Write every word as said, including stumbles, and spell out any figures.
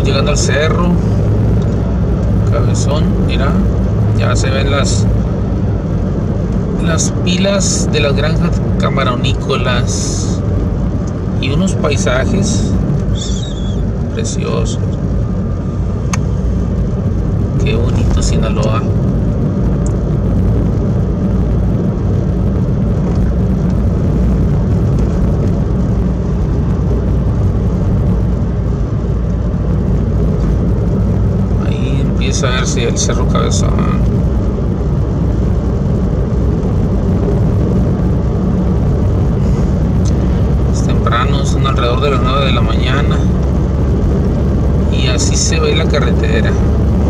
Vamos llegando al cerro Cabezón. Mira, ya se ven las las pilas de las granjas camaronícolas y unos paisajes preciosos. Qué bonito Sinaloa. Ahí empieza a verse el Cerro Cabezón. Son alrededor de las nueve de la mañana y así se ve la carretera.